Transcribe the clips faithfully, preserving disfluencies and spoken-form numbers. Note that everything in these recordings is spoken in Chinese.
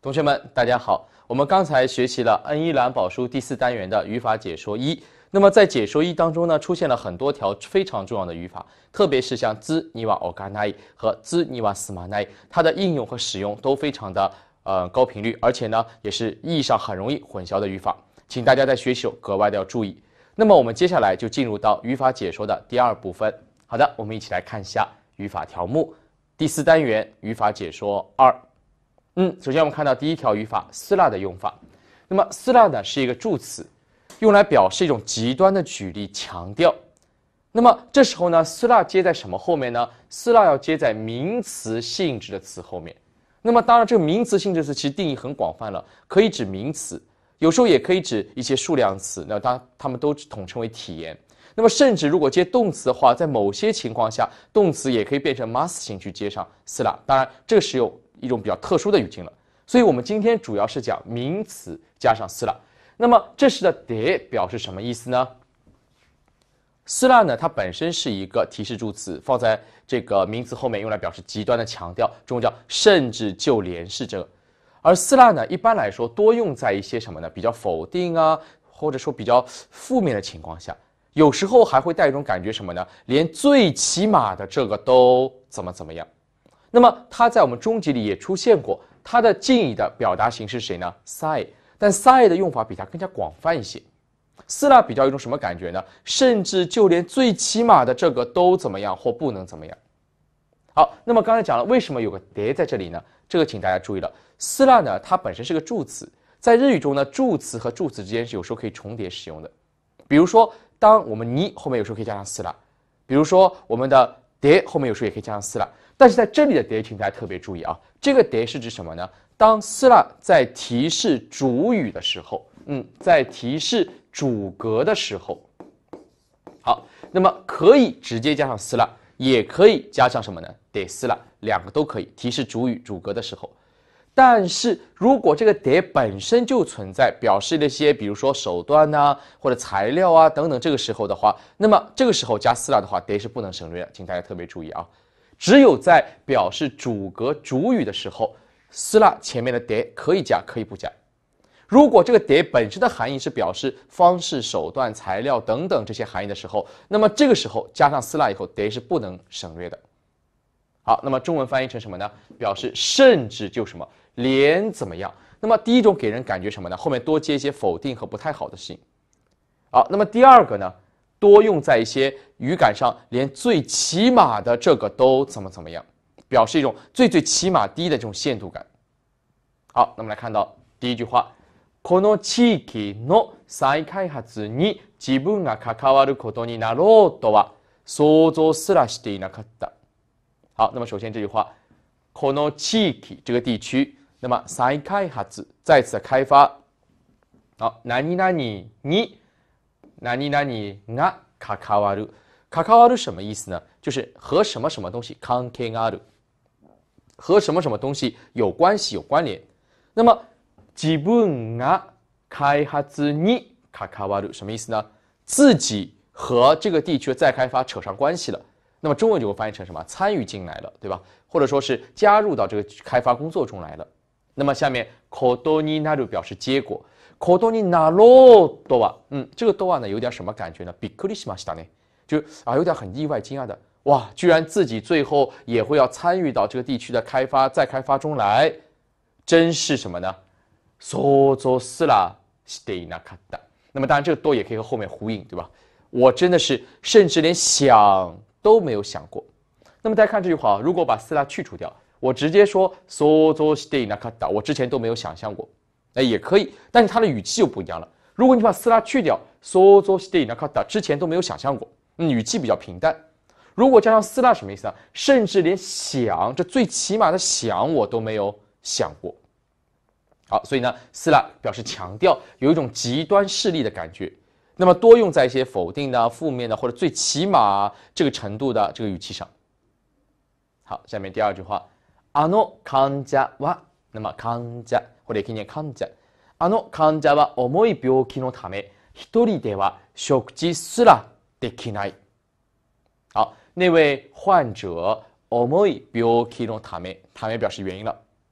同学们，大家好。我们刚才学习了恩一兰宝书第四单元的语法解说一。那么在解说一当中呢，出现了很多条非常重要的语法，特别是像兹尼瓦欧嘎奈和兹尼瓦斯马奈，它的应用和使用都非常的呃高频率，而且呢也是意义上很容易混淆的语法，请大家在学习时格外的要注意。那么我们接下来就进入到语法解说的第二部分。好的，我们一起来看一下语法条目，第四单元语法解说二。嗯，首先我们看到第一条语法斯拉的用法。那么斯拉呢是一个助词，用来表示一种极端的举例强调。那么这时候呢，斯拉接在什么后面呢？斯拉要接在名词性质的词后面。那么当然，这个名词性质词其实定义很广泛了，可以指名词，有时候也可以指一些数量词。那当然，它们都统称为体言。那么甚至如果接动词的话，在某些情况下，动词也可以变成 must 型去接上斯拉。当然，这个是有一种比较特殊的语境了，所以我们今天主要是讲名词加上斯拉。那么这时的 de 表示什么意思呢？斯拉呢，它本身是一个提示助词，放在这个名词后面用来表示极端的强调，中文叫甚至就连是这个。而斯拉呢，一般来说多用在一些什么呢？比较否定啊，或者说比较负面的情况下，有时候还会带一种感觉什么呢？连最起码的这个都怎么怎么样。那么它在我们中级里也出现过，它的近义的表达形式是谁呢 ？sai， 但 sai 的用法比它更加广泛一些。斯拉比较有一种什么感觉呢？甚至就连最起码的这个都怎么样或不能怎么样。好，那么刚才讲了为什么有个 de 在这里呢？这个请大家注意了，斯拉呢它本身是个助词，在日语中呢，助词和助词之间是有时候可以重叠使用的。比如说，当我们你后面有时候可以加上斯拉，比如说我们的 de 后面有时候也可以加上斯拉。但是在这里的 de 请大家特别注意啊，这个 de 是指什么呢？当斯拉在提示主语的时候，嗯，在提示主格的时候，好，那么可以直接加上斯拉，也可以加上什么呢 ？de 斯拉，两个都可以提示主语主格的时候。但是如果这个 de 本身就存在表示了一些，比如说手段啊，或者材料啊等等，这个时候的话，那么这个时候加斯拉的话 ，de 是不能省略的，请大家特别注意啊。只有在表示主格主语的时候，斯拉前面的 de 可以加，可以不加。如果这个 de 本身的含义是表示方式、手段、材料等等这些含义的时候，那么这个时候加上斯拉以后 de 是不能省略的。好，那么中文翻译成什么呢？表示甚至就什么连怎么样。那么第一种给人感觉什么呢？后面多接一些否定和不太好的事情。好，那么第二个呢？多用在一些语感上，连最起码的这个都怎么怎么样，表示一种最最起码低的这种限度感。好，那么来看到第一句话，この地域の再開発に自分が関わることになろうとは想像すらしていなかった。好，那么首先这句话，この地域这个地区，那么再開発再次开发。好，何々に何々が関わる，関わる什么意思呢？就是和什么什么东西関係がある，和什么什么东西有关系、有关联。那么自分が開発に関わる什么意思呢？自己和这个地区的再开发扯上关系了。那么中文就会翻译成什么？参与进来了，对吧？或者说是加入到这个开发工作中来了。那么下面ことになる表示结果。ことになろうとは，嗯，这个とは呢有点什么感觉呢？びっくりしましたね，就啊有点很意外惊讶的，哇，居然自己最后也会要参与到这个地区的开发再开发中来，真是什么呢？想像すらしていなかった。那么当然这个都也可以和后面呼应，对吧？我真的是甚至连想都没有想过。那么大家看这句话，如果把斯拉去除掉，我直接说想像していなかった，我之前都没有想象过。哎，也可以，但是它的语气就不一样了。如果你把斯拉去掉，想像していなかった之前都没有想象过，嗯，语气比较平淡。如果加上斯拉什么意思呢？甚至连想，这最起码的想我都没有想过。好，所以呢，斯拉表示强调，有一种极端势力的感觉。那么多用在一些否定的、负面的或者最起码这个程度的这个语气上。好，下面第二句话，あの患者は，那么患者。或者也可以念患者。あの患者は重い病気のため、一人では食事すらできない。好，那位患者重い病気のため，ため表示原因了。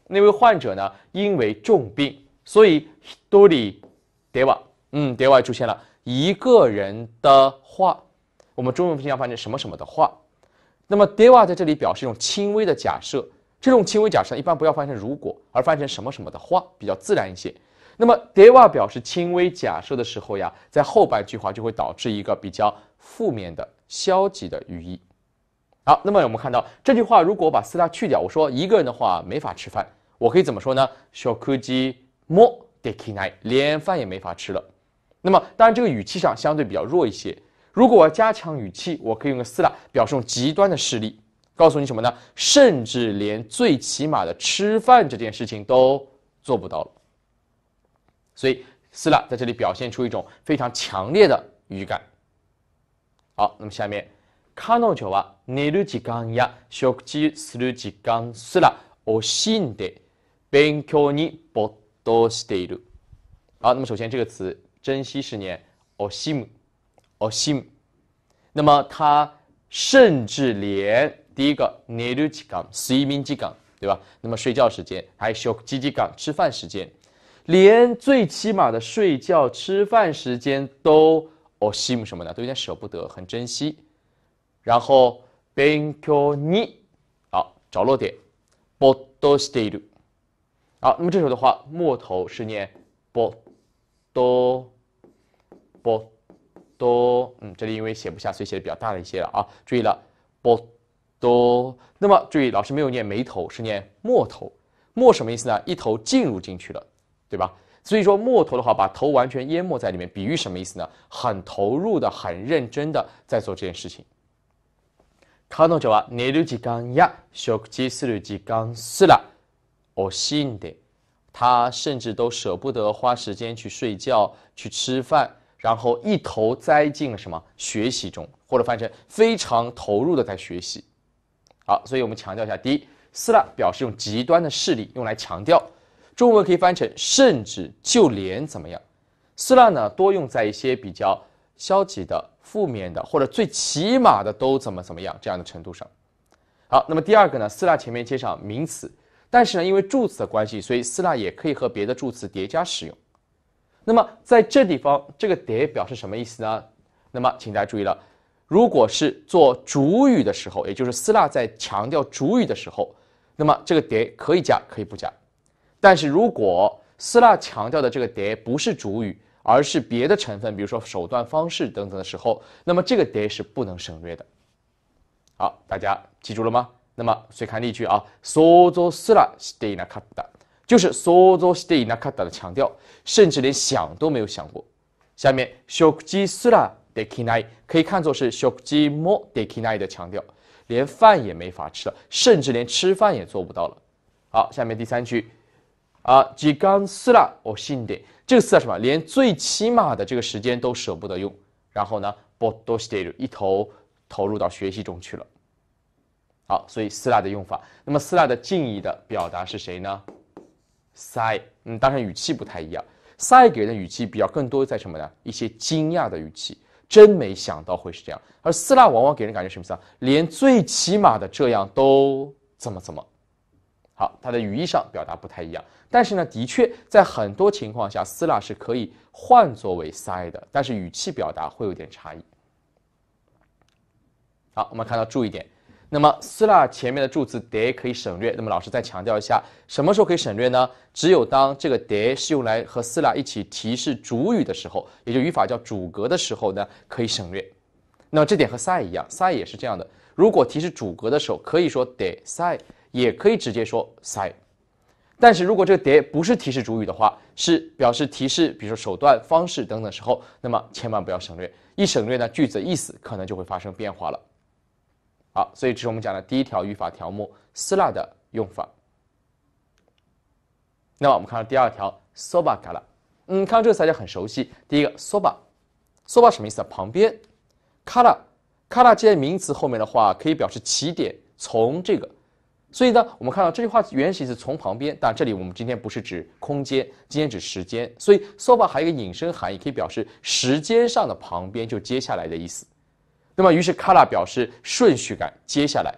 那位患者呢因为重病，所以一人では，嗯，では出现了一个人的话，我们中文经常翻成什么什么的话。那么では在这里表示一种轻微的假设，这种轻微假设一般不要翻成如果，而翻成什么什么的话，比较自然一些。那么では表示轻微假设的时候呀，在后半句话就会导致一个比较负面的、消极的语义。好，那么我们看到这句话，如果把斯拉去掉，我说一个人的话没法吃饭，我可以怎么说呢？食事もできない，连饭也没法吃了。那么当然这个语气上相对比较弱一些。如果我要加强语气，我可以用个斯拉表示用极端的事例，告诉你什么呢？甚至连最起码的吃饭这件事情都做不到了。所以斯拉在这里表现出一种非常強烈的语感。好，那么下面彼女は寝る時間や食事する時間すら惜しんで勉強に没頭している。好，那么首先这个词珍惜是念惜しむ，惜しむ。那么他甚至连第一个寝る時間、睡眠時間，对吧？那么睡觉时间，还有食事時間、吃饭时间。连最起码的睡觉、吃饭时间都惜しむ什么呢？都有点舍不得，很珍惜。然后勉強に，好，着落点，没頭している。好，那么这时候的话，末头是念没頭，没頭。嗯，这里因为写不下，所以写的比较大了一些了啊。注意了，没頭。那么注意，老师没有念眉头，是念末头。末什么意思呢？一头进入进去了。对吧？所以说末头的话，把头完全淹没在里面，比喻什么意思呢？很投入的、很认真的在做这件事情。彼女は寝る時間や食事する時間すら惜しんで，他甚至都舍不得花时间去睡觉、去吃饭，然后一头栽进了什么学习中，或者翻成非常投入的在学习。好，所以我们强调一下，第一，すら表示用极端的事例用来强调。中文可以翻成甚至就连怎么样，すら呢多用在一些比较消极的、负面的，或者最起码的都怎么怎么样这样的程度上。好，那么第二个呢，すら前面接上名词，但是呢因为助词的关系，所以すら也可以和别的助词叠加使用。那么在这地方，这个叠表示什么意思呢？那么请大家注意了，如果是做主语的时候，也就是すら在强调主语的时候，那么这个叠可以加，可以不加。但是如果すら强调的这个で不是主语，而是别的成分，比如说手段、方式等等的时候，那么这个で是不能省略的。好，大家记住了吗？那么所以看例句啊，想像すらしていなかった，就是想像していなかった的强调，甚至连想都没有想过。下面食事すらできない可以看作是食事もできない的强调，连饭也没法吃了，甚至连吃饭也做不到了。好，下面第三句。啊，時間すら惜しんで，这个すら什么？连最起码的这个时间都舍不得用，然后呢，没頭している，一头投入到学习中去了。好，所以すら的用法，那么すら的近义的表达是谁呢？さえ，嗯，当然语气不太一样，さえ给人的语气比较更多在什么呢？一些惊讶的语气，真没想到会是这样。而すら往往给人感觉什么意思啊？连最起码的这样都怎么怎么。好，它的语义上表达不太一样，但是呢，的确在很多情况下，すら是可以换作为さえ的，但是语气表达会有点差异。好，我们看到注意点，那么すら前面的助词で可以省略，那么老师再强调一下，什么时候可以省略呢？只有当这个で是用来和すら一起提示主语的时候，也就语法叫主格的时候呢，可以省略。那么这点和さえ一样，さえ也是这样的，如果提示主格的时候，可以说でさえ。也可以直接说さえ，但是如果这个で不是提示主语的话，是表示提示，比如说手段、方式等等时候，那么千万不要省略，一省略呢，句子的意思可能就会发生变化了。好，所以这是我们讲的第一条语法条目すら的用法。那么我们看到第二条そばから，嗯，看到这个词大家很熟悉。第一个そば，そば什么意思啊？旁边。からから接名词后面的话，可以表示起点，从这个。所以呢，我们看到这句话原始意思从旁边，但这里我们今天不是指空间，今天指时间，所以 soba 还有一个引申含义，可以表示时间上的旁边，就接下来的意思。那么于是 kara 表示顺序感，接下来。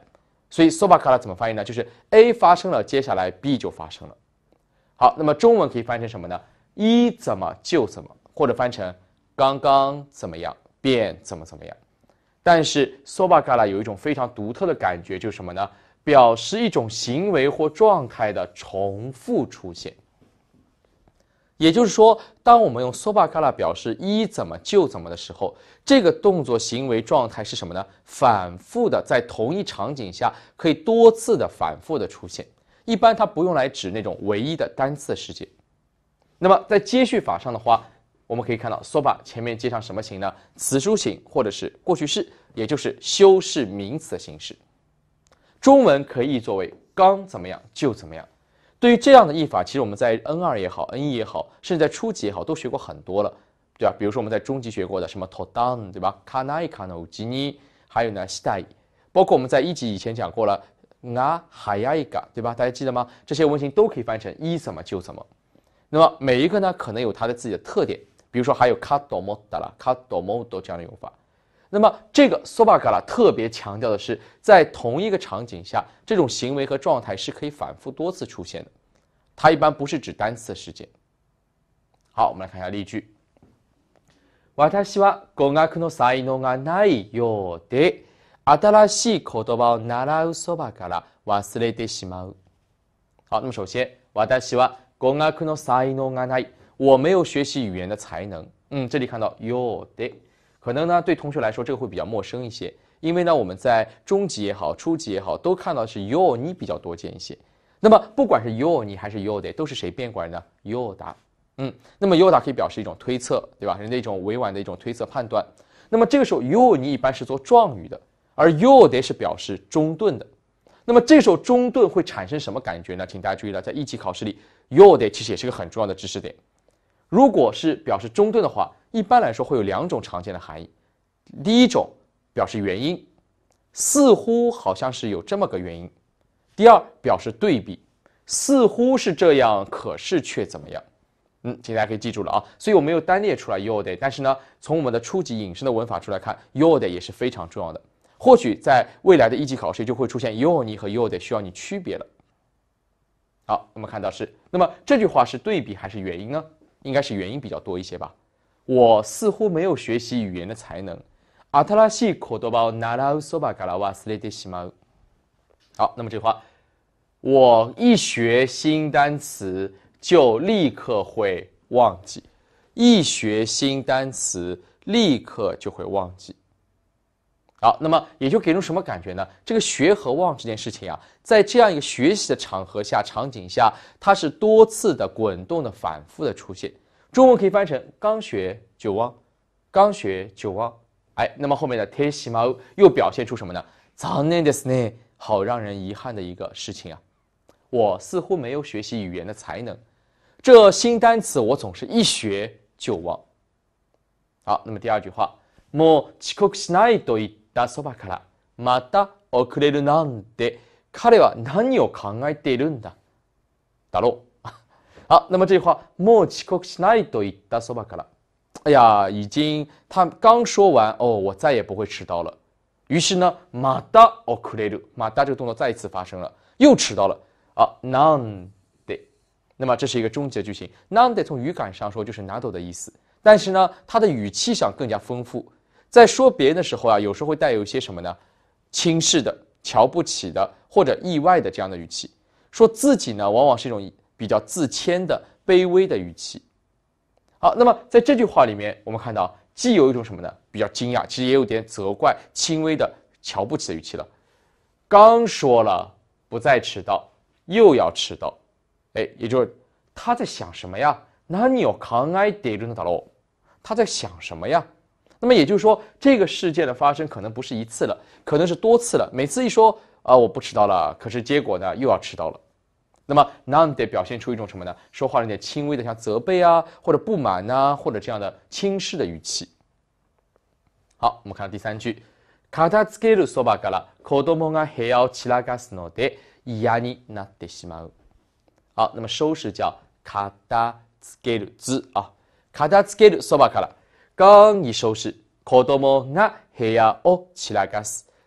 所以 soba kara 怎么翻译呢？就是 A 发生了，接下来 B 就发生了。好，那么中文可以翻成什么呢？一怎么就怎么，或者翻成刚刚怎么样便怎么怎么样。但是 soba kara 有一种非常独特的感觉，就是什么呢？表示一种行为或状态的重复出现。也就是说，当我们用 soba kara 表示一怎么就怎么的时候，这个动作行为状态是什么呢？反复的，在同一场景下可以多次的反复的出现。一般它不用来指那种唯一的单次事件。那么在接续法上的话，我们可以看到 soba 前面接上什么形呢？词书形或者是过去式，也就是修饰名词的形式。中文可以译作为刚怎么样就怎么样。对于这样的译法，其实我们在 N 二 也好 N 一 也好，甚至在初级也好，都学过很多了，对吧？比如说我们在中级学过的什么 todan， 对吧？ kanai kano jini， 还有呢 shitai， 包括我们在一级以前讲过了 nga hayaiga， 对吧？大家记得吗？这些文型都可以翻成一怎么就怎么。那么每一个呢，可能有它的自己的特点，比如说还有 kato motta 啦 kato modo 这样的用法。那么这个 soba kara 特别强调的是，在同一个场景下，这种行为和状态是可以反复多次出现的，它一般不是指单次事件。好，我们来看一下例句。私は語学の才能がないようで、新しい言葉を習うそばから忘れてしまう。好，那么首先，私は語学の才能がない，我没有学习语言的才能。嗯，这里看到ようで。可能呢，对同学来说这个会比较陌生一些，因为呢，我们在中级也好，初级也好，都看到是 yo 你比较多见一些。那么不管是 yo 你还是 yo de， 都是谁变过来呢 ？yoda， 嗯，那么 yoda 可以表示一种推测，对吧？人的一种委婉的一种推测判断。那么这个时候 yo 你一般是做状语的，而 yo de 是表示中顿的。那么这时候中顿会产生什么感觉呢？请大家注意了，在一级考试里 yo de 其实也是个很重要的知识点。如果是表示中顿的话，一般来说会有两种常见的含义。第一种表示原因，似乎好像是有这么个原因；第二表示对比，似乎是这样，可是却怎么样。嗯，请大家可以记住了啊。所以我没有单列出来 yode， 但是呢，从我们的初级引申的文法出来看 ，yode 也是非常重要的。或许在未来的一级考试就会出现 yoni 和 yode 需要你区别了。好，我们看到是，那么这句话是对比还是原因呢？应该是原因比较多一些吧。我似乎没有学习语言的才能。新しい言葉を習うそばから忘れてしまう。好，那么这句话，我一学新单词就立刻会忘记，一学新单词立刻就会忘记。好，那么也就给人什么感觉呢？这个学和忘这件事情啊，在这样一个学习的场合下、场景下，它是多次的滚动的、反复的出现。中文可以翻成刚学就忘，刚学就忘。哎，那么后面的てしまう又表现出什么呢？残念ですね，好让人遗憾的一个事情啊！我似乎没有学习语言的才能，这新单词我总是一学就忘。好，那么第二句话，もう遅刻しないと言ったそばからまた遅れるなんて、彼は何を考えているんだだろう。好，那么这句话，もう遅刻しないと言ったそばから。哎呀，已经他刚说完哦，我再也不会迟到了。于是呢，また遅れる，また这个动作再一次发生了，又迟到了啊。なんで，那么这是一个终极的句型。なんで从语感上说就是など的意思，但是呢，它的语气上更加丰富。在说别人的时候啊，有时候会带有一些什么呢？轻视的、瞧不起的或者意外的这样的语气。说自己呢，往往是一种比较自谦的、卑微的语气。好，那么在这句话里面，我们看到既有一种什么呢？比较惊讶，其实也有点责怪、轻微的瞧不起的语气了。刚说了不再迟到，又要迟到，哎，也就是他在想什么呀？何を考えているのだろう？他在想什么呀？那么也就是说，这个事件的发生可能不是一次了，可能是多次了。每次一说啊、呃，我不迟到了，可是结果呢又要迟到了。那么なんで表现出一种什么呢？说话有点轻微的，像责备啊，或者不满啊，或者这样的轻视的语气。好，我们看到第三句，片付けるそばから子供が部屋を散らかすので嫌になってしまう。好，那么收拾叫片付ける字啊，片付けるそばから刚一收拾，子供が部屋を散らかす，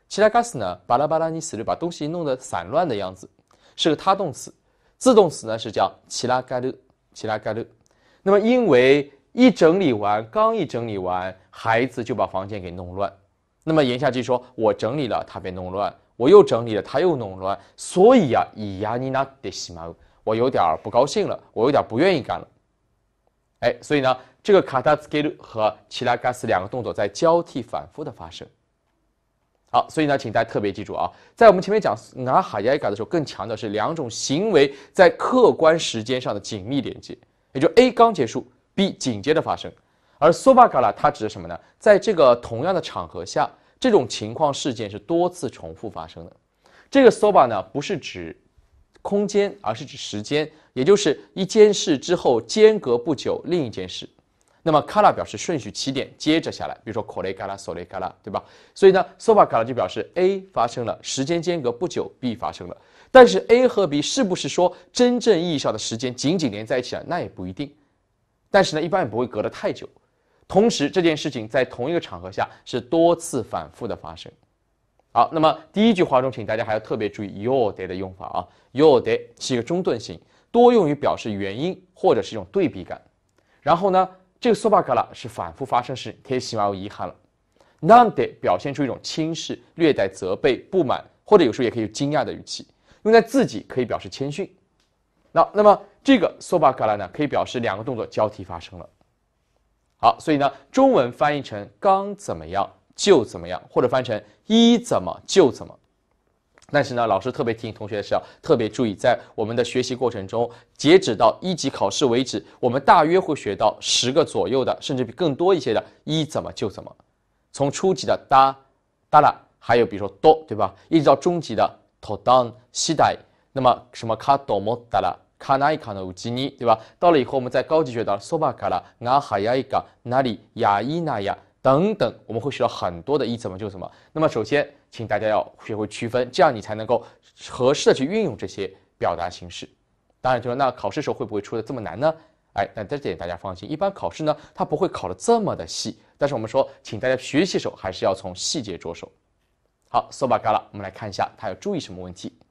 其他嘎斯呢，巴拉巴拉尼死律，把东西弄得散乱的样子，是个他动词。自动词呢是叫其拉嘎勒，其拉嘎勒。那么因为一整理完，刚一整理完，孩子就把房间给弄乱。那么言下之意说，我整理了，他被弄乱；我又整理了，他又弄乱。所以啊，以亚尼那得西马，我有点不高兴了，我有点不愿意干了。哎，所以呢，这个卡塔斯给和其拉嘎斯两个动作在交替反复的发生。好，所以呢，请大家特别记住啊，在我们前面讲拿哈亚嘎的时候，更强调是两种行为在客观时间上的紧密连接，也就 A 刚结束 ，B 紧接着发生。而 soba gara 它指的什么呢？在这个同样的场合下，这种情况事件是多次重复发生的。这个 soba 呢，不是指空间，而是指时间，也就是一件事之后间隔不久另一件事。那么 kara 表示顺序起点接着下来，比如说 kore kara sore kara， 对吧？所以呢 soba kara 就表示 A 发生了，时间间隔不久 B 发生了。但是 A 和 B 是不是说真正意义上的时间紧紧连在一起了？那也不一定。但是呢，一般也不会隔得太久。同时，这件事情在同一个场合下是多次反复的发生。好，那么第一句话中，请大家还要特别注意 yode 的用法啊。yode 是一个中顿型，多用于表示原因或者是一种对比感。然后呢，这个 soba kara 是反复发生时，贴西马有遗憾了。nande 表现出一种轻视、略带责备、不满，或者有时候也可以有惊讶的语气。用在自己可以表示谦逊。那那么这个 soba kara 呢，可以表示两个动作交替发生了。好，所以呢，中文翻译成刚怎么样就怎么样，或者翻译成一怎么就怎么。但是呢，老师特别提醒同学的是要特别注意，在我们的学习过程中，截止到一级考试为止，我们大约会学到十个左右的，甚至比更多一些的一怎么就怎么。从初级的哒、哒啦，还有比如说多，对吧？一直到中级的とだん、しだい，那么什么かと思ったら、かないかのうちに，对吧？到了以后，我们在高级学到そばからが早いか、なりやいなや等等，我们会学到很多的一怎么就怎么。那么首先，请大家要学会区分，这样你才能够合适的去运用这些表达形式。当然，就说那考试时候会不会出的这么难呢？哎，但这点大家放心，一般考试呢，它不会考的这么的细。但是我们说，请大家学习的时候还是要从细节着手。好 ，soba gara， 我们来看一下它要注意什么问题。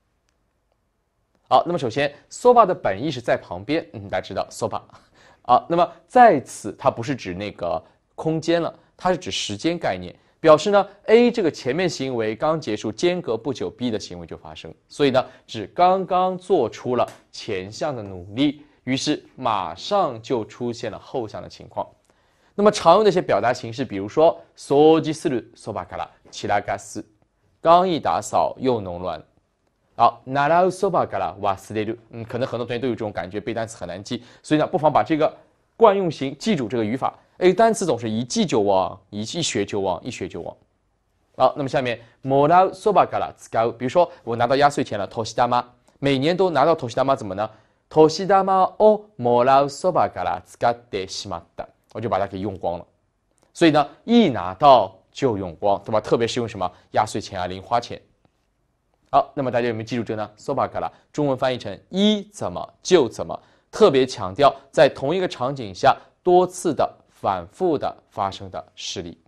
好，那么首先 soba 的本意是在旁边，嗯，大家知道 soba。好，那么在此它不是指那个空间了，它是指时间概念，表示呢 A 这个前面行为刚结束，间隔不久 B 的行为就发生，所以呢指刚刚做出了前项的努力，于是马上就出现了后项的情况。那么常用的一些表达形式，比如说掃除するそばから散らかす，刚一打扫又弄乱。好，習うそばから忘れる，嗯，可能很多同学都有这种感觉，背单词很难记，所以呢，不妨把这个惯用型记住这个语法。哎，单词总是一记就忘，一一学就忘，一学就忘。好，那么下面もらうそばから使う，比如说我拿到压岁钱了，年玉，每年都拿到年玉怎么呢？年玉をもらうそばから使ってしまった。我就把它给用光了，所以呢，一拿到就用光，对吧？特别是用什么压岁钱啊、零花钱。好，那么大家有没有记住这呢 ？soba kara 中文翻译成一怎么就怎么，特别强调在同一个场景下多次的、反复的发生的事例。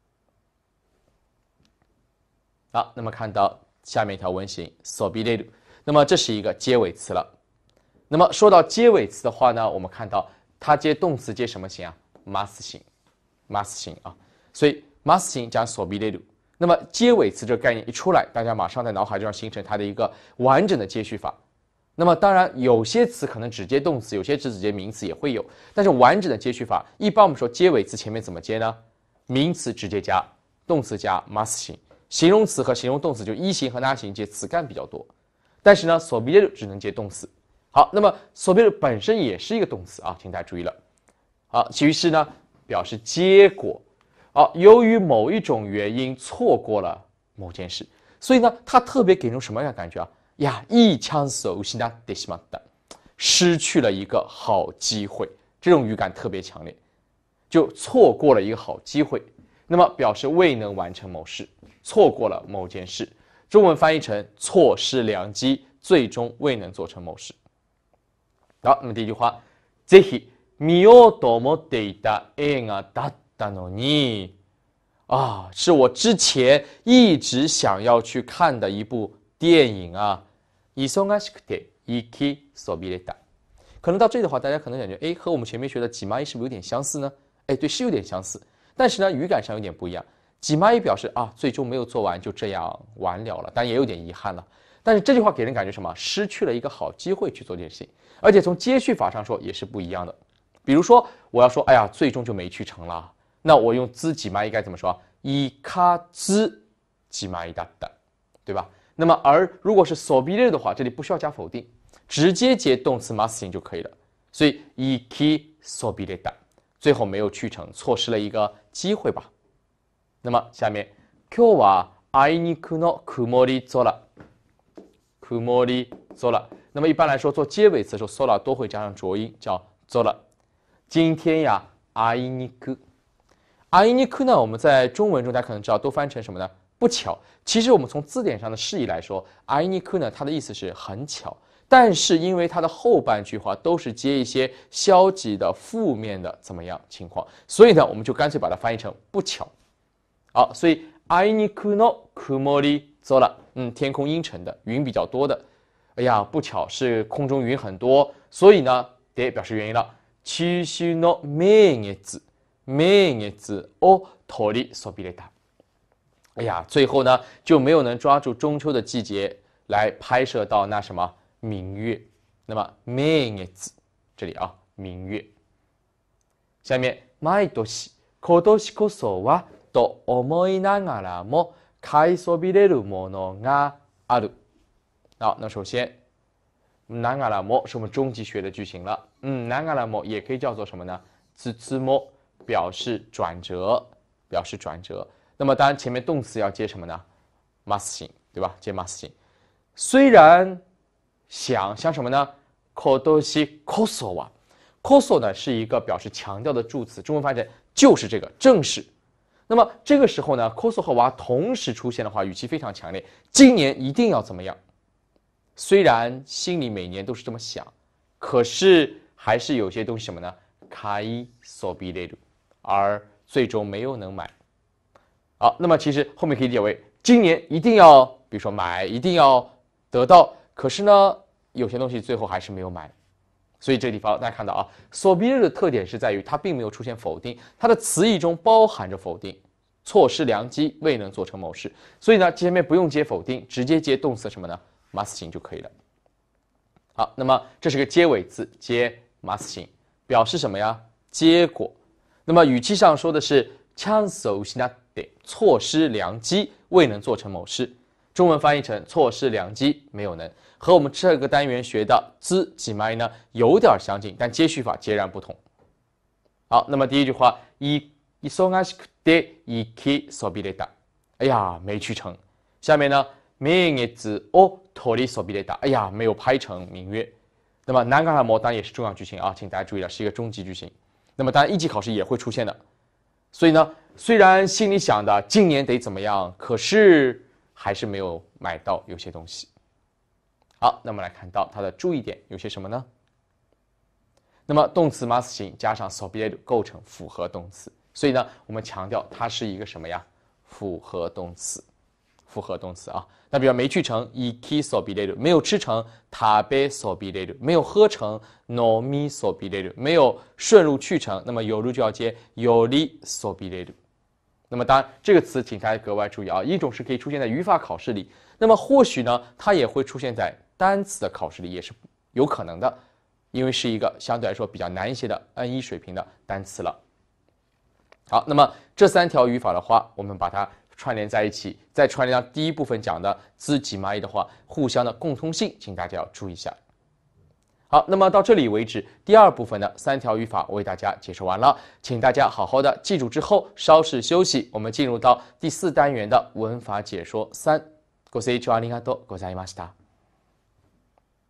好，那么看到下面一条文型 sobireru， 那么这是一个接尾词了。那么说到接尾词的话呢，我们看到它接动词接什么型啊？mas 型 ，mas 型啊，所以 mas 型加 sobireru。那么接尾词这个概念一出来，大家马上在脑海中形成它的一个完整的接续法。那么当然有些词可能只接动词，有些词只接名词也会有，但是完整的接续法，一般我们说接尾词前面怎么接呢？名词直接加，动词加 mas 型，形容词和形容动词就一型和那型接词干比较多。但是呢 sobireru 只能接动词。好，那么 sobireru 本身也是一个动词啊，请大家注意了。好，其余是呢表示结果。好，由于某一种原因错过了某件事，所以呢，它特别给人什么样的感觉啊？呀，一枪手失ってしまった，失去了一个好机会，这种语感特别强烈，就错过了一个好机会。那么表示未能完成某事，错过了某件事，中文翻译成错失良机，最终未能做成某事。好，那么第一句话，ぜひ見ようと思っていた映画だったのに。 啊，是我之前一直想要去看的一部电影啊。忙しくて行きそびれた。可能到这里的话，大家可能感觉，哎，和我们前面学的几蚂蚁是不是有点相似呢？哎，对，是有点相似，但是呢，语感上有点不一样。几蚂蚁表示啊，最终没有做完，就这样完了了，但也有点遗憾了。但是这句话给人感觉什么？失去了一个好机会去做这件事情，而且从接续法上说也是不一样的。比如说，我要说，哎呀，最终就没去成了，那我用兹几蚂蚁该怎么说？伊卡兹几蚂蚁哒哒，对吧？那么而如果是所必列的话，这里不需要加否定。直接接动词 must 形就可以了，所以行きそびれた，最后没有去成，错失了一个机会吧。那么下面，今日はあいにくの曇り空，曇り空。那么一般来说，做结尾词的时候 ，sola 都会加上浊音，叫 zola。今天呀，あいにく，あいにく呢，我们在中文中大家可能知道，都翻成什么呢？不巧。其实我们从字典上的释义来说，あいにく呢，它的意思是很巧。但是因为它的后半句话都是接一些消极的、负面的怎么样情况，所以呢，我们就干脆把它翻译成不巧。好，所以あいにくの曇り空，嗯，天空阴沉的，云比较多的。哎呀，不巧是空中云很多，所以呢，得表示原因了。中秋の名月、名月を取りそびれた。哎呀，最后呢就没有能抓住中秋的季节来拍摄到那什么。明月，那么名月这里啊，明月。下面毎年今年こそはと思いながらも買いそびれるものがある。好，那首先ながらも是我们中级学的句型了。嗯，ながらも也可以叫做什么呢？つつも，表示转折，表示转折。那么当然前面动词要接什么呢？ must 形，对吧？接 must 形。虽然想想什么呢？今年こそは，こそ呢是一个表示强调的助词，中文翻译成就是这个，正是。那么这个时候呢，こそ和わ同时出現的話，語氣非常強烈。今年一定要怎麼樣？雖然心裡每年都是這麼想，可是還是有些東西什麼呢？買いそびれる，而最終沒有能買。好，那麼其實後面可以理解為今年一定要，比如說買，一定要得到。可是呢，有些东西最后还是没有买，所以这个地方大家看到啊，所必列的特点是在于它并没有出现否定，它的词义中包含着否定，错失良机，未能做成某事。所以呢，前面不用接否定，直接接动词什么呢 ？must 形就可以了。好，那么这是个接尾字，接 must 形，表示什么呀？结果。那么语气上说的是チャンスを失って，错失良机，未能做成某事。中文翻译成错失良機，没有能，和我们这个单元学的兹几蚂蚁呢有点相近，但接续法截然不同。好，那么第一句话，い忙しくて行きそびれた，哎呀，没去成。下面呢，名月を取りそびれた，哎呀，没有拍成明月。那么ながらも当然也是重要句型啊，请大家注意了，是一个中级句型。那么当然一级考试也会出现的。所以呢，虽然心里想的今年得怎么样，可是还是没有买到有些东西。好，那么来看到它的注意点有些什么呢？那么动词 must 形加上 そびれる构成复合动词，所以呢，我们强调它是一个什么呀？复合动词，复合动词啊。那比如没去成行きそびれる，没有吃成食べそびれる，没有喝成飲みそびれる，没有顺路去成，那么有路就要接よりそびれる。那么当然，这个词请大家格外注意啊，一种是可以出现在语法考试里，那么或许呢，它也会出现在单词的考试里，也是有可能的，因为是一个相对来说比较难一些的 N 一 水平的单词了。好，那么这三条语法的话，我们把它串联在一起，再串联到第一部分讲的兹几蚂蚁的话，互相的共通性，请大家要注意一下。好，那么到这里为止，第二部分的三条语法我为大家解说完了，请大家好好的记住之后稍事休息，我们进入到第四单元的文法解说三。ご清聴ありがとうございました。